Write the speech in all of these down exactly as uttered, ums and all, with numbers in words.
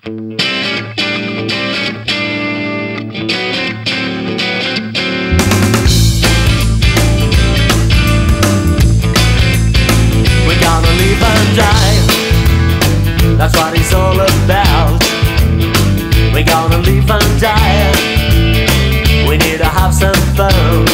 We're gonna live and die, that's what it's all about. We're gonna live and die, we need to have some fun.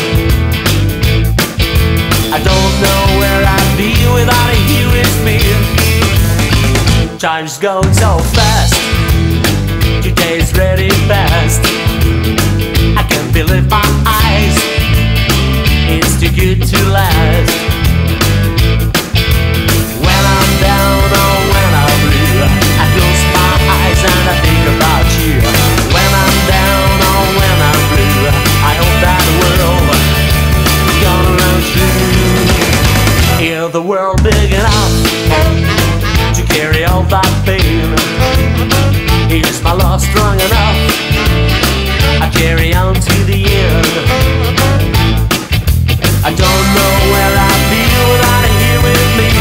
I don't know where I'd be without you with me. Time's going so fast, today's really fast. I can't believe my eyes, it's too good to last. When I'm down or when I'm blue, I close my eyes and I think about you. When I'm down or when I'm blue, I hope that world gonna run through. Is the world big enough to carry all that pain? Is my love strong enough? I carry on to the end. I don't know where I'd be without you with me.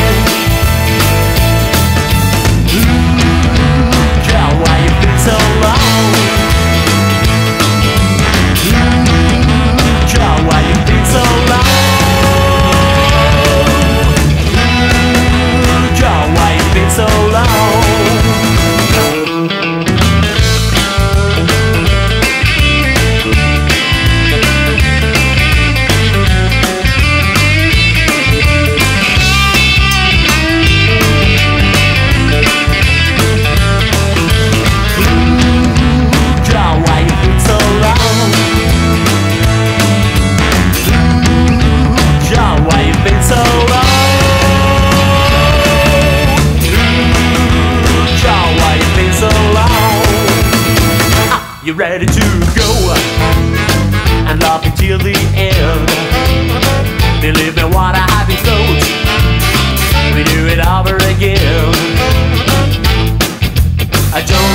Ooh, girl, why you been so long? Ooh, girl, why you been so long? Ooh, girl, why you been so long? You ready to go and love until the end? Believe me what I have been told, we do it over again. I don't